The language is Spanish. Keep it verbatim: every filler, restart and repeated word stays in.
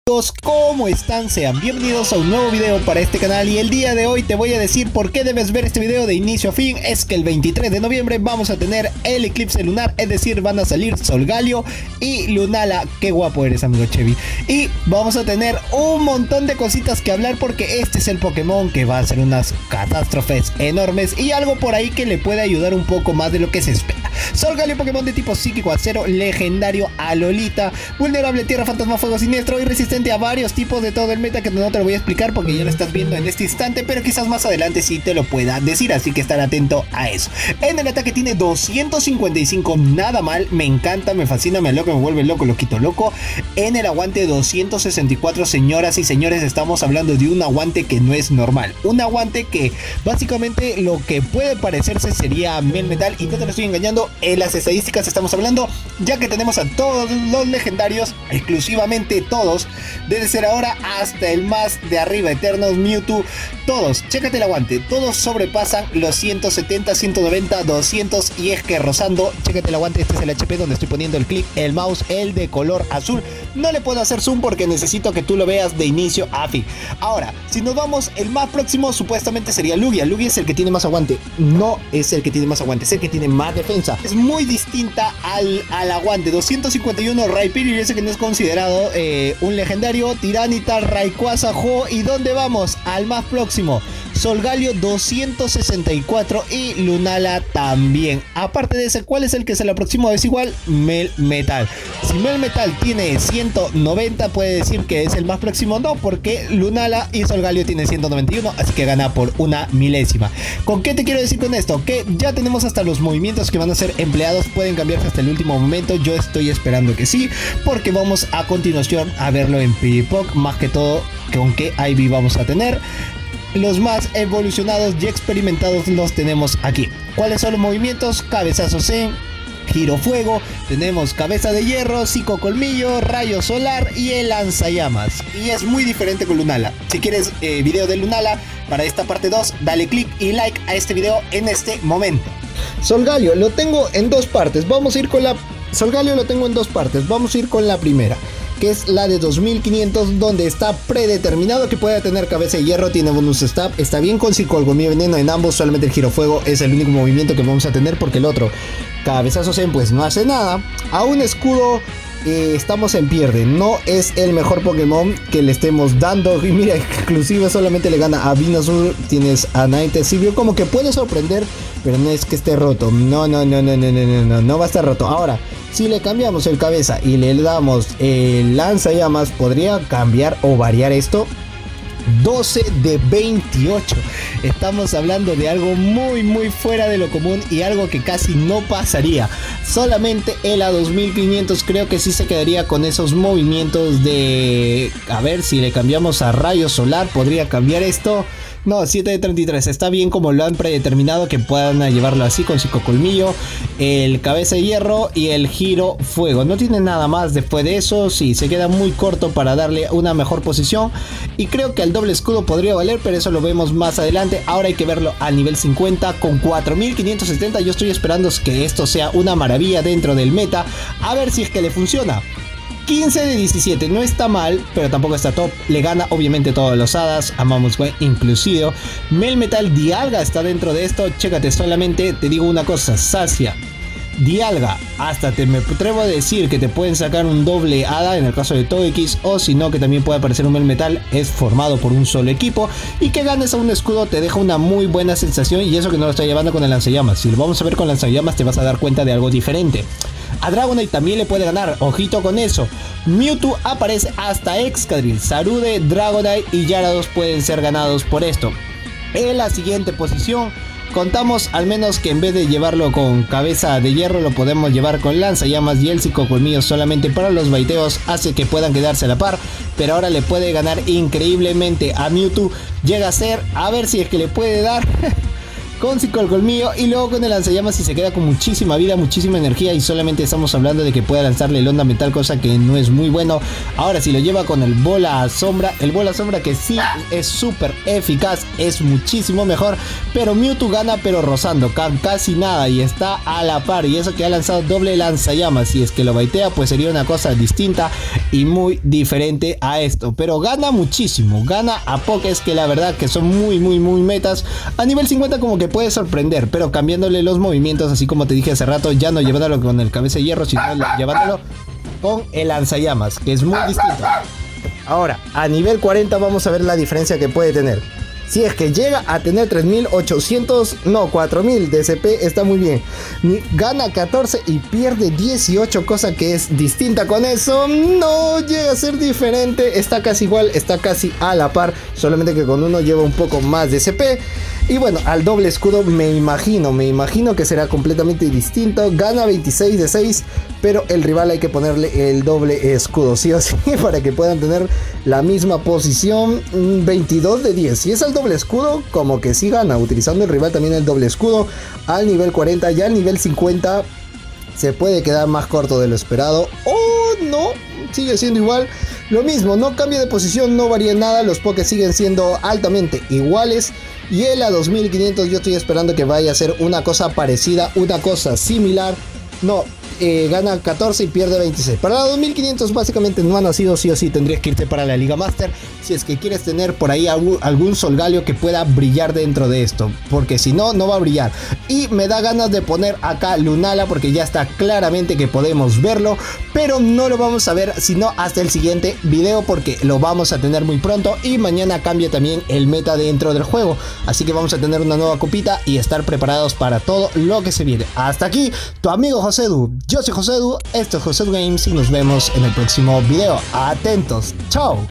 Amigos, ¿cómo están? Sean bienvenidos a un nuevo video para este canal y el día de hoy te voy a decir por qué debes ver este video de inicio a fin. Es que el veintitrés de noviembre vamos a tener el eclipse lunar, es decir, van a salir Solgaleo y Lunala. Qué guapo eres, amigo Chevy. Y vamos a tener un montón de cositas que hablar porque este es el Pokémon que va a ser unas catástrofes enormes y algo por ahí que le puede ayudar un poco más de lo que se espera. Solgaleo, Pokémon de tipo psíquico acero, legendario a Lolita, vulnerable a tierra, fantasma, fuego siniestro y resistente a varios tipos de todo el meta que no te lo voy a explicar porque ya lo estás viendo en este instante, pero quizás más adelante sí te lo pueda decir, así que estar atento a eso. En el ataque tiene doscientos cincuenta y cinco, nada mal, me encanta, me fascina, me aloca, me vuelve loco, lo quito loco. En el aguante doscientos sesenta y cuatro, señoras y señores, estamos hablando de un aguante que no es normal, un aguante que básicamente lo que puede parecerse sería Melmetal y no te lo estoy engañando. En las estadísticas estamos hablando, ya que tenemos a todos los legendarios, exclusivamente todos, desde ser ahora hasta el más de arriba, Eternos, Mewtwo, todos, chécate el aguante, todos sobrepasan los ciento setenta, ciento noventa, doscientos y es que rozando, chécate el aguante, este es el H P donde estoy poniendo el clic, el mouse, el de color azul, no le puedo hacer zoom porque necesito que tú lo veas de inicio a fin. Ahora, si nos vamos, el más próximo supuestamente sería Lugia. Lugia es el que tiene más aguante, no es el que tiene más aguante, es el que tiene más defensa, es muy distinta al, al aguante. Doscientos cincuenta y uno Rhyperior, ese que no es considerado eh, un legendario, Tyranitar, Rayquaza, Ho, y ¿dónde vamos? Al más próximo, Solgaleo doscientos sesenta y cuatro y Lunala también. Aparte de ese, ¿cuál es el que se le aproxima? Es igual, Melmetal. Si Melmetal tiene ciento noventa, puede decir que es el más próximo, no, porque Lunala y Solgaleo tiene ciento noventa y uno, así que gana por una milésima. ¿Con qué te quiero decir con esto? Que ya tenemos hasta los movimientos que van a ser empleados, pueden cambiarse hasta el último momento. Yo estoy esperando que sí, porque vamos a continuación a verlo en PvPoke, más que todo con qué I V vamos a tener. Los más evolucionados y experimentados los tenemos aquí. ¿Cuáles son los movimientos? Cabezazo Zen, Giro Fuego, tenemos Cabeza de Hierro, Psico Colmillo, Rayo Solar y el Lanzallamas. Y es muy diferente con Lunala. Si quieres eh, video de Lunala para esta parte dos, dale click y like a este video en este momento. Solgaleo lo tengo en dos partes. Vamos a ir con la... Solgaleo lo tengo en dos partes. Vamos a ir con la primera, que es la de dos mil quinientos, donde está predeterminado que puede tener Cabeza de Hierro, tiene bonus stab, está bien con Psico Colmillo Veneno en ambos, solamente el Giro Fuego es el único movimiento que vamos a tener porque el otro, Cabezazo Zen, pues no hace nada. A un escudo eh, estamos en pierde, no es el mejor Pokémon que le estemos dando, y mira, inclusive solamente le gana a Venusaur, tienes a Ninetales, como que puede sorprender, pero no es que esté roto, no, no, no, no, no, no, no, no, no va a estar roto. Ahora, si le cambiamos el cabeza y le damos el lanzallamas, podría cambiar o variar esto. doce de veintiocho. Estamos hablando de algo muy muy fuera de lo común y algo que casi no pasaría. Solamente el a dos mil quinientos creo que sí se quedaría con esos movimientos de... A ver, si le cambiamos a Rayo Solar, podría cambiar esto. No, siete de treinta y tres, está bien como lo han predeterminado, que puedan llevarlo así con Psico Colmillo, el Cabeza de Hierro y el Giro Fuego. No tiene nada más después de eso, sí, se queda muy corto para darle una mejor posición. Y creo que el doble escudo podría valer, pero eso lo vemos más adelante. Ahora hay que verlo al nivel cincuenta con cuatro mil quinientos setenta. Yo estoy esperando que esto sea una maravilla dentro del meta, a ver si es que le funciona. quince de diecisiete, no está mal, pero tampoco está top. Le gana obviamente todos los hadas, a Mamoswine inclusive. Melmetal, Dialga está dentro de esto. Chécate, solamente te digo una cosa, Sacia, Dialga, hasta te me atrevo a decir que te pueden sacar un doble hada en el caso de Togekiss, o si no que también puede aparecer un Melmetal, es formado por un solo equipo, y que ganes a un escudo te deja una muy buena sensación, y eso que no lo estoy llevando con el lanzallamas. Si lo vamos a ver con lanzallamas te vas a dar cuenta de algo diferente. A Dragonite también le puede ganar, ojito con eso. Mewtwo aparece hasta Excadrill, Sarude, Dragonite y Gyarados pueden ser ganados por esto. En la siguiente posición contamos al menos que en vez de llevarlo con Cabeza de Hierro lo podemos llevar con Lanzallamas, y el Psico Colmillo solamente para los baiteos hace que puedan quedarse a la par, pero ahora le puede ganar increíblemente a Mewtwo. Llega a ser, a ver si es que le puede dar con cinco al colmillo y luego con el lanzallamas y se queda con muchísima vida, muchísima energía y solamente estamos hablando de que puede lanzarle el onda mental, cosa que no es muy bueno. Ahora si lo lleva con el bola sombra, el bola sombra que sí es súper eficaz, es muchísimo mejor, pero Mewtwo gana pero rozando, casi nada y está a la par, y eso que ha lanzado doble lanzallamas, si es que lo baitea pues sería una cosa distinta y muy diferente a esto, pero gana muchísimo, gana a pokés que la verdad que son muy muy muy metas. A nivel cincuenta como que puede sorprender, pero cambiándole los movimientos, así como te dije hace rato, ya no llevándolo con el cabeza de hierro, sino llevándolo con el lanzallamas, que es muy distinto. Ahora, a nivel cuarenta vamos a ver la diferencia que puede tener. Si es que llega a tener tres mil ochocientos, no, cuatro mil de C P, está muy bien. Gana catorce y pierde dieciocho, cosa que es distinta con eso. No llega a ser diferente, está casi igual, está casi a la par, solamente que con uno lleva un poco más de C P. Y bueno, al doble escudo me imagino, me imagino que será completamente distinto. Gana veintiséis de seis, pero el rival hay que ponerle el doble escudo, sí o sí, para que puedan tener la misma posición. veintidós de diez, si es al doble escudo, como que sí gana, utilizando el rival también el doble escudo. Al nivel cuarenta, ya al nivel cincuenta se puede quedar más corto de lo esperado. Oh, no, sigue siendo igual. Lo mismo, no cambia de posición, no varía nada, los pokés siguen siendo altamente iguales. Y el a dos mil quinientos yo estoy esperando que vaya a ser una cosa parecida, una cosa similar. No, eh, gana catorce y pierde veintiséis. Para la dos mil quinientos básicamente no ha nacido, sí o sí tendrías que irte para la Liga Master si es que quieres tener por ahí algún, algún Solgaleo que pueda brillar dentro de esto, porque si no, no va a brillar. Y me da ganas de poner acá Lunala porque ya está claramente que podemos verlo, pero no lo vamos a ver sino hasta el siguiente video porque lo vamos a tener muy pronto y mañana cambia también el meta dentro del juego, así que vamos a tener una nueva copita y estar preparados para todo lo que se viene. Hasta aquí tu amigo Josedu, yo soy Josedu, esto es Josedu Games y nos vemos en el próximo video. Atentos, chao.